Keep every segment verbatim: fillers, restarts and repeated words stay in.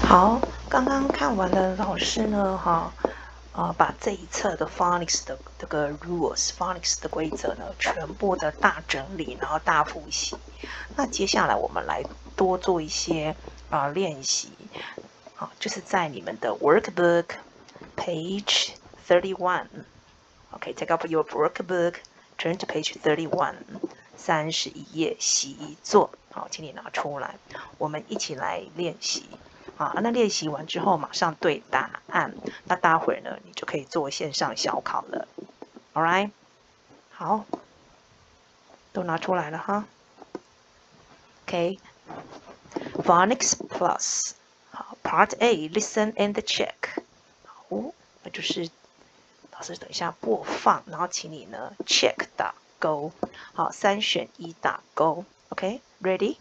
好，刚刚看完了，老师呢，哈，呃，把这一册的 phonics 的这个 rules、phonics 的规则呢，全部的大整理，然后大复习。那接下来我们来多做一些啊、呃、练习，好，就是在你们的 workbook page thirty-one。OK, take up your workbook, turn to page thirty-one， 三十一页习作，好，请你拿出来，我们一起来练习。啊，那练习完之后马上对答案，那待会儿呢，你就可以做线上小考了。All right， 好，都拿出来了哈。OK，Phonics Plus， 好 ，Part A，Listen and check。好，那就是老师等一下播放，然后请你呢 check 打勾，好，三选一打勾。OK，ready？、Okay?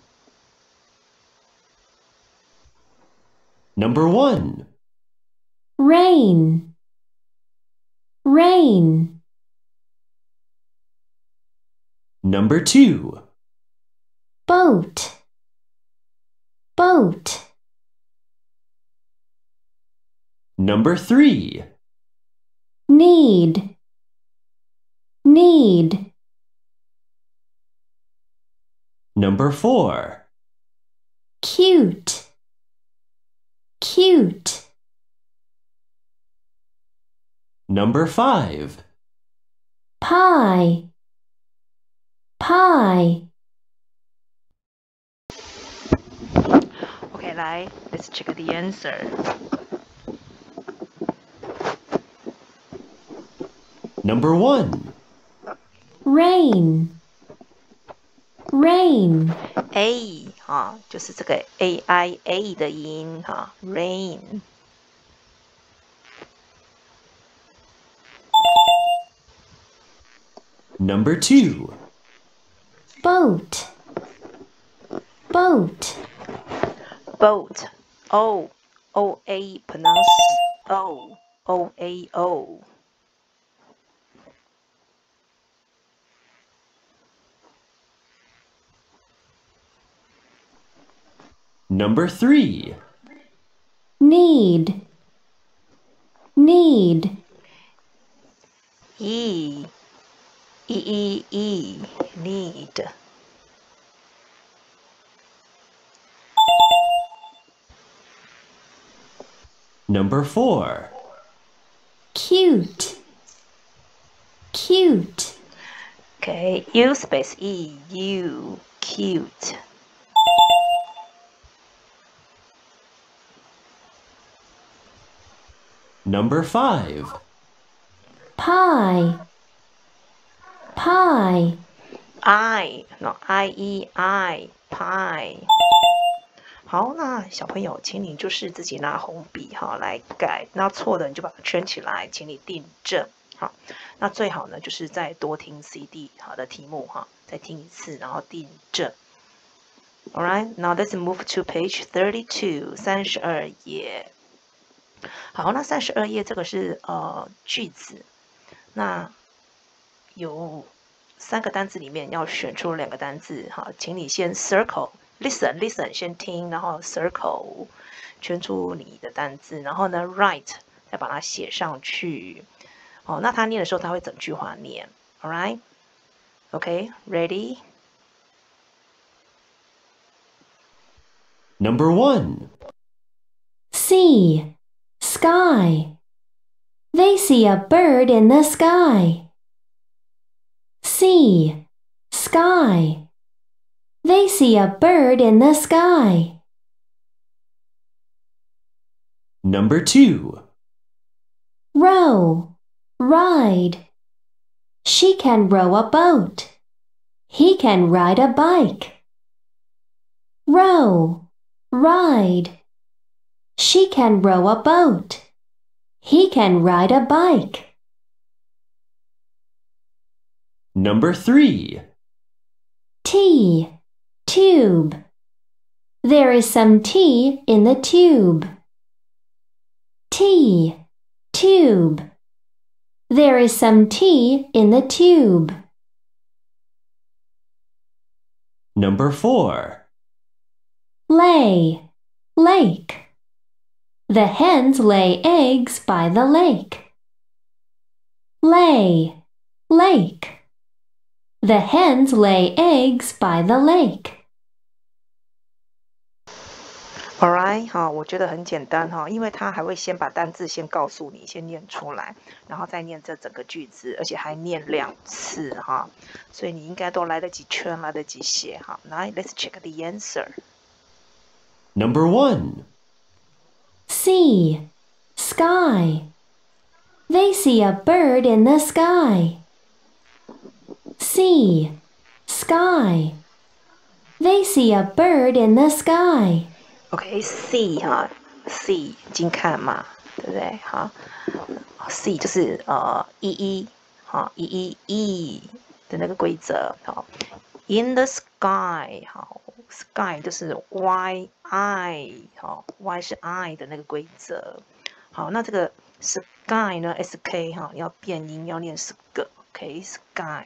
Number one. Rain. Rain. Number two. Boat. Boat. Number three. Need. Need. Number four. Cute. Cute. Number five. Pie. Pie. OK， 来 ，Let's check the answer. Number one. Rain. Rain. A 哈，就是这个 A I A 的音哈 ，rain。 Number two. Boat. Boat. Boat, O, O A pronounce O, O A O. Number three. Need. Need. E, E E E, need. Number four. Cute. Cute. Okay, U space E, U, cute. Number five. Pie. Pie. I, no, I E I, pie. 好，那小朋友，请你就是自己拿红笔哈来改，那错的你就把它圈起来，请你订正。好，那最好呢就是再多听 C D 好的题目哈，再听一次，然后订正。All right, now let's move to page thirty-two， 三十二页。好，那三十二页这个是呃句子，那有三个单字里面要选出两个单字哈，请你先 circle。Listen, listen， 先听，然后 circle 圈出你的单字，然后呢 write 再把它写上去。哦，那他念的时候他会整句话念 ，all right? Okay, ready? Number one. See. Sky. They see a bird in the sky. See. Sky. They see a bird in the sky. Number two. Row. Ride. She can row a boat. He can ride a bike. Row. Ride. She can row a boat. He can ride a bike. Number three. Tea. Tube. There is some tea in the tube. Tea. Tube. There is some tea in the tube. Number four. Lay. Lake. The hens lay eggs by the lake. Lay, lake. The hens lay eggs by the lake. Alright， 哈，我觉得很简单哈，因为他还会先把单字先告诉你，先念出来，然后再念这整个句子，而且还念两次哈，所以你应该都来得及圈，来得及写哈。来 ，Let's check the answer. Number one. See, sky. They see a bird in the sky. See, sky. They see a bird in the sky. OK，see 哈 ，see 眼睛看嘛，对不对？好 ，see 就是呃一一，好一一一的那个规则，好 ，in the sky， 好 ，sky 就是 y i， 好 ，y 是 i 的那个规则，好，那这个 sky 呢 ，sk 哈，要变音，要念 sk，OK，sky。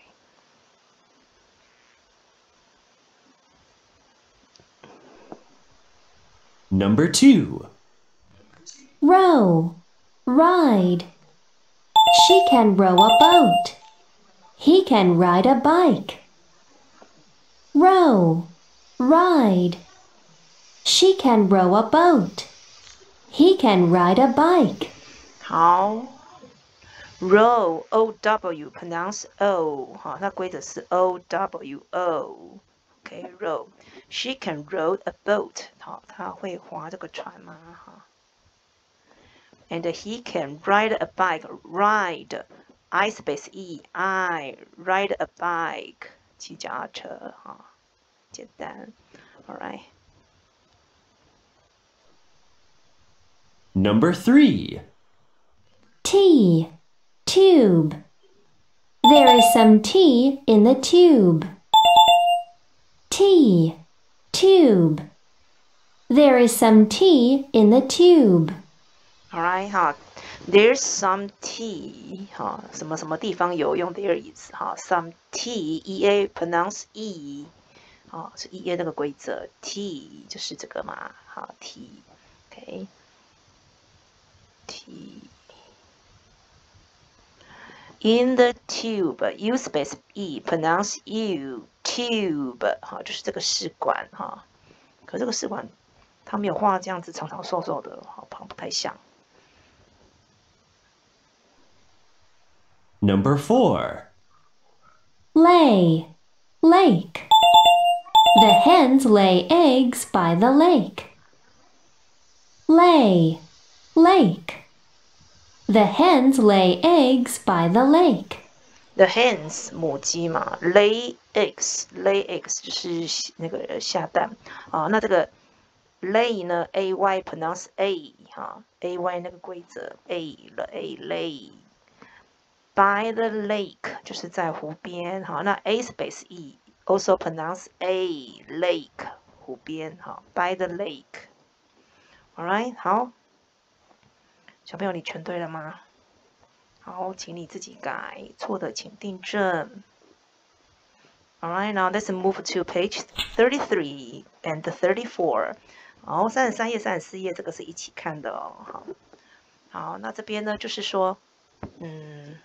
Number two. Row, ride. She can row a boat. He can ride a bike. Row, ride. She can row a boat. He can ride a bike. 好 ，row o w pronounce o 哈，那规则是 o w o，OK，row。She can row a boat， 好，她会划这个船吗？哈。And he can ride a bike，ride I space e I ride a bike， 骑脚踏车哈，简单 ，All right。 Number three. Tea, tube. There is some tea in the tube. Tea, tube. There is some tea in the tube. Alright 哈 ，There's some tea 哈，什么什么地方有用 there is 哈 ，some tea e a pronounce e 哈，是 e a 那个规则 ，tea 就是这个嘛，好 tea，OK，tea。In the tube, u space e pronounce u tube 哈，就是这个试管哈，可这个试管它没有画这样子长长瘦瘦的，好像不太像。 Number four. Lay, lake. The hens lay eggs by the lake. Lay, lake. The hens lay eggs by the lake. The hens 母鸡嘛 ，lay eggs，lay eggs 就是那个下蛋啊。那这个 lay 呢 ，a y pronounce a 哈 ，a y 那个规则 a 了 a lay。By the lake 就是在湖边，好，那 a space e also pronounce a lake 湖边，好 ，by the lake。All right， 好，小朋友你全对了吗？好，请你自己改，错的请订正。All right, now let's move to page thirty-three and thirty-four。好，三十三页、三十四页这个是一起看的哦。好，好，那这边呢就是说，嗯。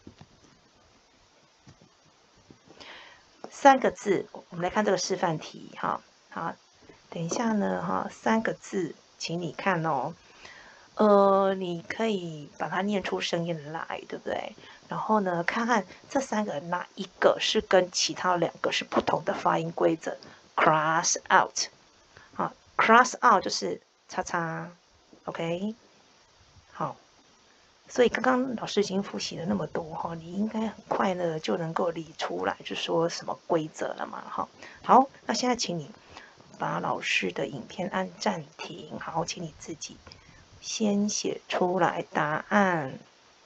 三个字，我们来看这个示范题哈。好，等一下呢哈，三个字，请你看哦。呃，你可以把它念出声音来，对不对？然后呢，看看这三个哪一个是跟其他两个是不同的发音规则。Cross out， 好 ，cross out 就是叉叉 ，OK， 好。所以刚刚老师已经复习了那么多哈，你应该很快呢就能够理出来，就说什么规则了嘛哈。好，那现在请你把老师的影片按暂停，好，请你自己先写出来答案。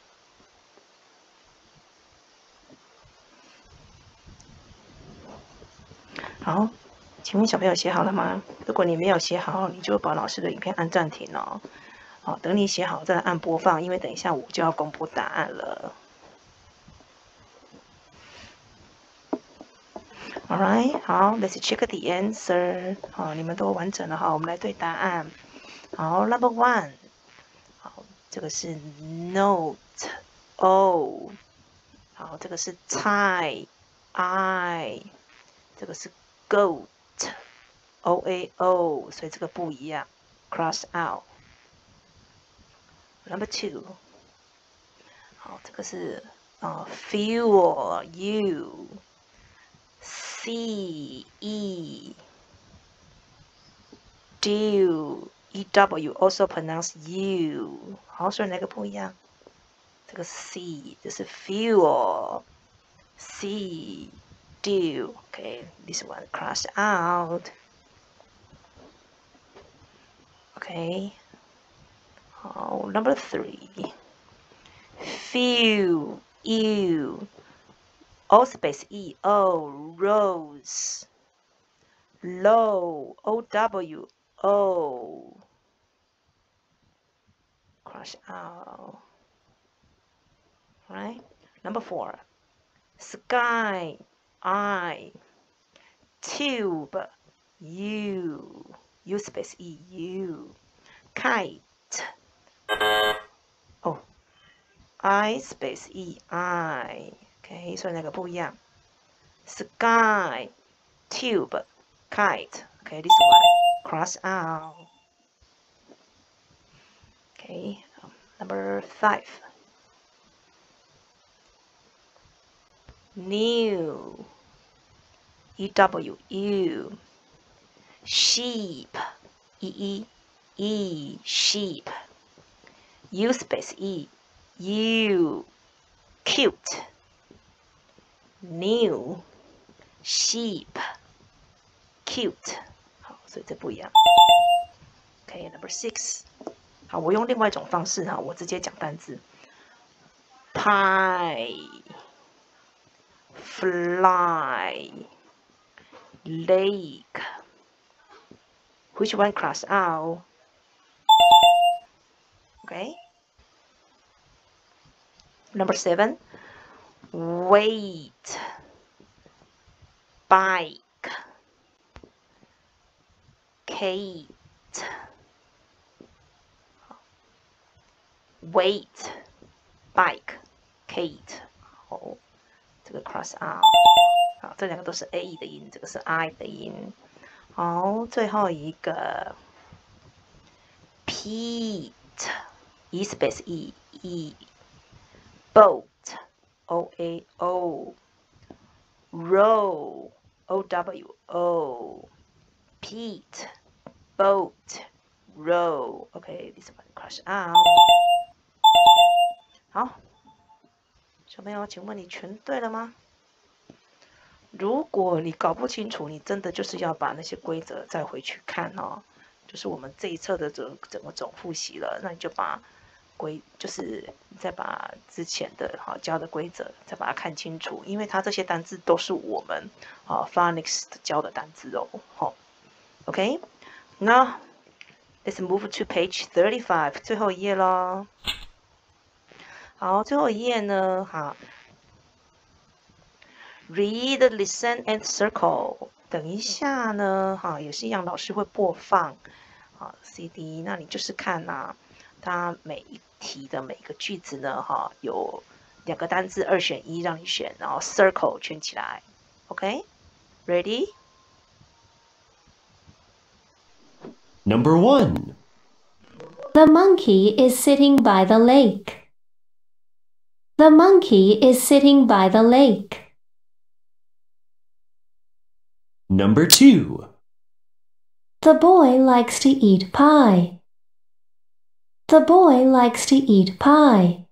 好，请问小朋友写好了吗？如果你没有写好，你就把老师的影片按暂停哦。好，等你写好再按播放，因为等一下我就要公布答案了。Alright， 好 ，Let's check the answer。好，你们都完整了哈，我们来对答案。好 ，Number one， 这个是 note o， 好，这个是 tie i， 这个是 goat o a o， 所以这个不一样 ，cross out。Number two， 好，这个是啊、uh, fuel u c e dew e w also pronounce u， 好，所以哪个不一样？这个 c 这是 fuel c dew okay this one cross out okay 好 number three few ew o space e o rose low o w o cross out right number four sky I tube u u space e u kite oh I space e I okay 所以那个不一样 sky tube kite okay this one cross out okay um, number five new e w u sheep e e e sheep u space e u cute new sheep cute 好，所以这不一样。Okay, number six 好，我用另外一种方式哈，我直接讲单字 pie fly lake which one cross out okay number seven weight bike Kate weight bike Kate 好这个 cross out 好这两个都是 a 的音这个是 i 的音好最后一个 Pete e space e e boat o a o row o w o Pete boat row okay this one cross out 好小朋友请问你全对了吗如果你搞不清楚你真的就是要把那些规则再回去看哦就是我们这一册的整整个总复习了那你就把规就是再把之前的好教的规则再把它看清楚因为它这些单字都是我们啊 phonics 教的单字哦好 OK now let's move to page thirty-five 最后一页咯好最后一页呢好Read, listen, and circle. 等一下呢，哈，也是一样，老师会播放啊 C D。那你就是看啊，它每一题的每个句子呢，哈，有两个单字二选一让你选，然后 circle 圈起来。OK, ready? Number one. The monkey is sitting by the lake. The monkey is sitting by the lake. Number two. The boy likes to eat pie. The boy likes to eat pie.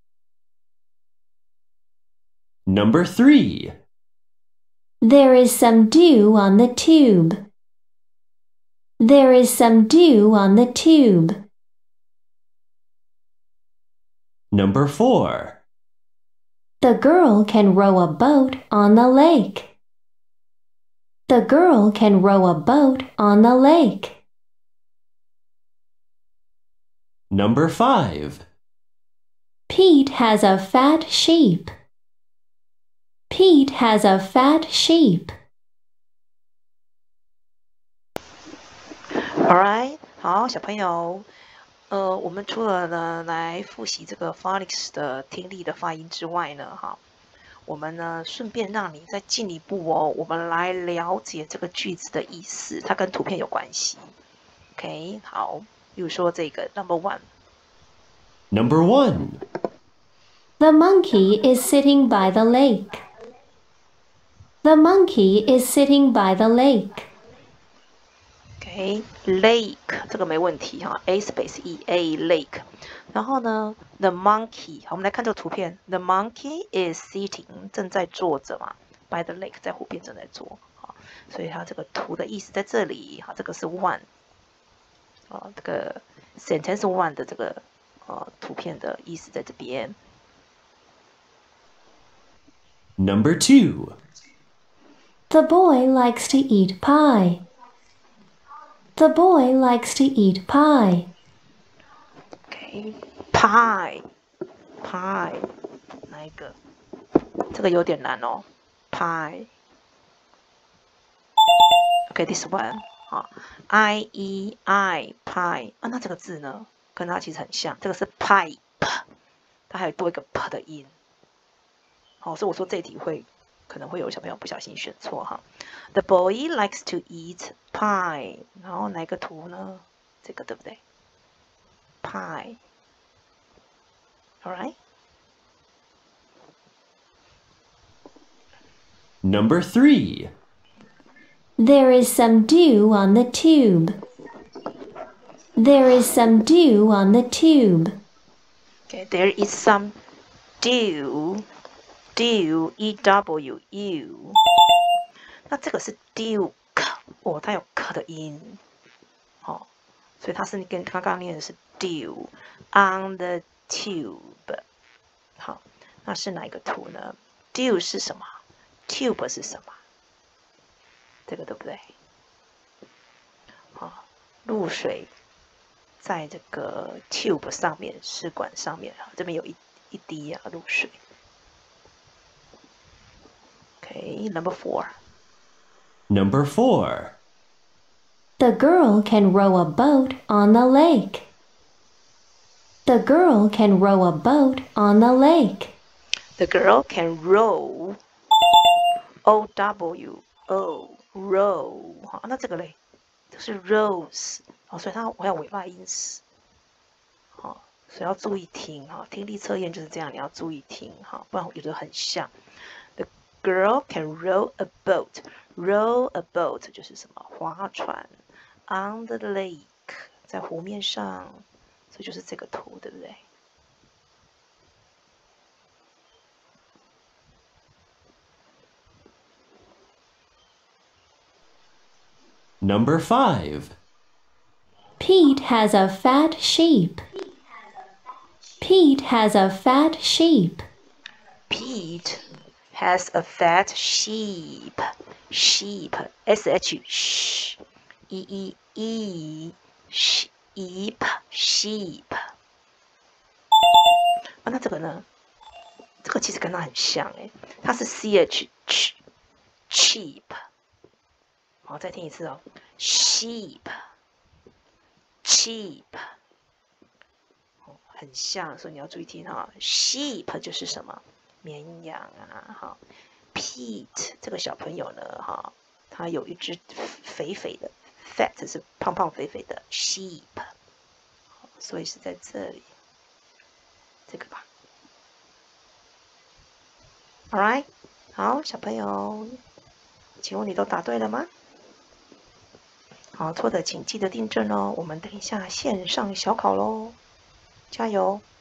Number three. There is some dew on the tube. There is some dew on the tube. Number four. The girl can row a boat on the lake. The girl can row a boat on the lake. Number five. Pete has a fat sheep. Pete has a fat sheep. Alright, 好，小朋友， 呃，我们除了呢来复习这个 phonics 的听力的发音之外呢，哈，我们呢顺便让你再进一步哦，我们来了解这个句子的意思，它跟图片有关系。OK， 好，比如说这个 number one。 Number one. The monkey is sitting by the lake. The monkey is sitting by the lake. OK，lake 这个没问题哈 ，a space e a lake。然后呢 ，the monkey， 好，我们来看这个图片 ，the monkey is sitting 正在坐着嘛 ，by the lake 在湖边正在坐，好，所以它这个图的意思在这里，好，这个是 one， 啊，这个 sentence one 的这个呃图片的意思在这边。 Number two. The boy likes to eat pie. The boy likes to eat pie. OK，pie，pie， 哪一个？这个有点难哦 ，pie。OK，this one， 好 ，I E I pie 啊，那这个字呢，跟它其实很像，这个是 pipe， 它还有多一个 p 的音。好，所以我说这题会可能会有小朋友不小心选错哈。The boy likes to eat pie， 然后哪个图呢？这个对不对 ？Pie。All right. Number three. There is some dew on the tube. There is some dew on the tube. Okay, there is some dew. Dew, E W U。那这个是 dew， 哦，它有 k 的音，哦，所以它是跟刚刚念的是 dew on the tube。好，那是哪一个图呢 ？dew 是什么 ？tube 是什么？这个对不对？好，露水在这个 tube 上面，试管上面，这边有一一滴啊露水。Okay, number four. Number four. The girl can row a boat on the lake. The girl can row a boat on the lake. The girl can row. O W O row。好，那这个嘞，这是 rows。好，所以它我要尾巴音死。好，所以要注意听哈，听力测验就是这样，你要注意听哈，不然有的很像。Girl can row a boat. Row a boat 就是什么？划船。On the lake 在湖面上，所以就是这个图，对不对？ Number five. Pete has a fat sheep. Pete has a fat sheep. Pete has a fat sheep. Sheep, S H sh, E E E, sheep, sheep. 啊，那这个呢？这个其实跟它很像哎，它是 C H ch, cheap。好，再听一次哦 ，sheep, cheap。很像，所以你要注意听哈。Sheep 就是什么？绵羊啊，哈。Pete 这个小朋友呢，哈，他有一只肥肥的 ，fat 是胖胖肥肥的 sheep， 所以是在这里，这个吧。All right， 好，小朋友，请问你都答对了吗？好，错的请记得订正哦。我们等一下线上小考喽，加油！